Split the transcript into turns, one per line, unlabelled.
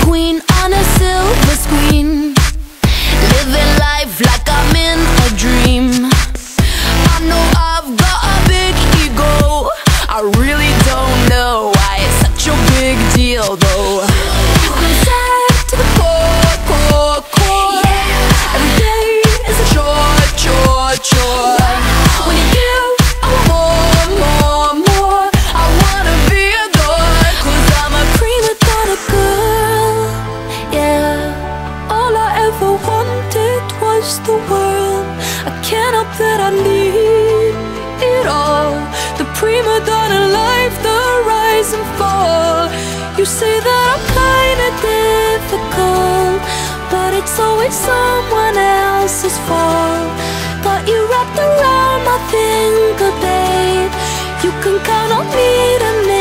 queen on a silver screen, living life like I'm in a dream. I know I've got a big ego, I really don't know why it's such a big deal though. I'm sad to the core, core, core. Every day is a chore, chore, chore. When you give, I want more, more, more. I wanna be adored, 'cause I'm a prima donna girl. Yeah, all I ever wanted was the world. I can't help that I need it all. The prima donna life, the rise and fall. You say that I'm kinda difficult, but it's always someone else's fault. Got you wrapped around my finger, babe. You can count on me to make